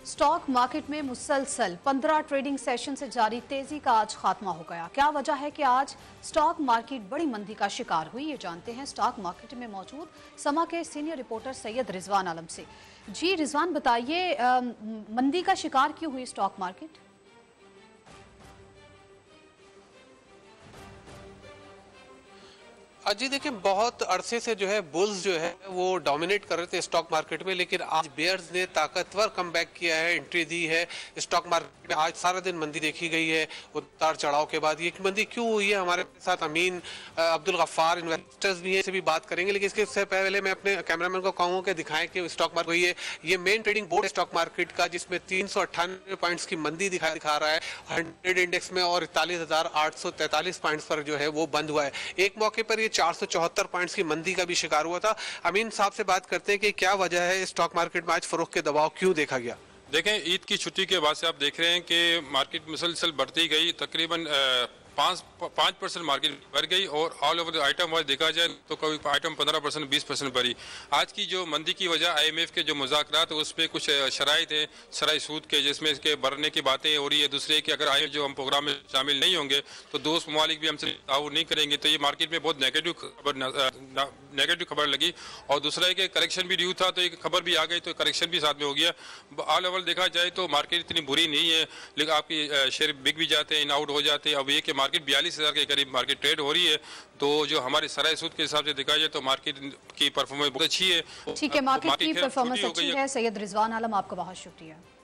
Stock market में मुसलसल 15 trading session से जारी तेजी का आज खात्मा हो गया। क्या वजह है कि आज स्टॉक मार्केट बड़ी मंदी का शिकार हुई, ये जानते हैं स्टॉक मार्केट में मौजूद समा के सीनियर रिपोर्टर सैयद रिजवान आलम से। जी रिजवान, बताइए मंदी का शिकार क्यों हुई स्टॉक मार्केट? जी देखिए, बहुत अरसे से जो है बुल्स जो है वो डोमिनेट कर रहे थे स्टॉक मार्केट में, लेकिन आज बेयर्स ने ताकतवर कमबैक किया है, एंट्री दी है स्टॉक मार्केट में। आज सारा दिन मंदी देखी गई है उतार चढ़ाव के बाद। ये मंदी क्यों हुई है, हमारे साथ अमीन अब्दुल गफ्फार इन्वेस्टर्स भी हैं, से भी बात करेंगे। लेकिन इसके पहले मैं अपने कैमरामैन को कहूँ कि दिखाएं कि स्टॉक मार्केट हुई है। ये main trading board stock market का, जिसमें 398 पॉइंट्स की मंदी दिखा रहा है 100 इंडेक्स में, और 41,843 पॉइंट्स पर जो है वो बंद हुआ है। एक मौके पर 474 पॉइंट्स की मंदी का भी शिकार हुआ था। अमीन साहब से बात करते हैं कि क्या वजह है स्टॉक मार्केट में आज फरोख्त के दबाव क्यों देखा गया? देखें, ईद की छुट्टी के बाद से आप देख रहे हैं कि मार्केट मुसलसल बढ़ती गई। तकरीबन 5% मार्केट बढ़ गई, और ऑल ओवर आइटम वाइज देखा जाए तो कोई आइटम 15% 20% बढ़ी। आज की जो मंदी की वजह IMF के जो मुज़ाकरात उस पर कुछ शराइत हैं शराइ सूद के, जिसमें इसके बढ़ने की बातें हो रही है। दूसरे कि अगर IMF जो हम प्रोग्राम में शामिल नहीं होंगे तो दोस्त ममालिक भी हमसे ताउन नहीं करेंगे, तो ये मार्केट में बहुत नेगेटिव खबर लगी। और दूसरा है कि करेक्शन भी ड्यू था, तो एक खबर भी आ गई, तो करेक्शन भी साथ में हो गया। ऑल ओवर देखा जाए तो मार्केट इतनी बुरी नहीं है, लेकिन आपकी शेयर बिक भी जाते हैं, इन आउट हो जाते हैं। अब ये कि मार्केट 42,000 के करीब मार्केट ट्रेड हो रही है, तो जो हमारे सराय सूद के हिसाब से देखा जाए तो मार्केट की परफॉर्मेंस बहुत अच्छी है। ठीक है, मार्केट की परफॉर्मेंस अच्छी है। सैयद रिजवान आलम, आपका बहुत शुक्रिया।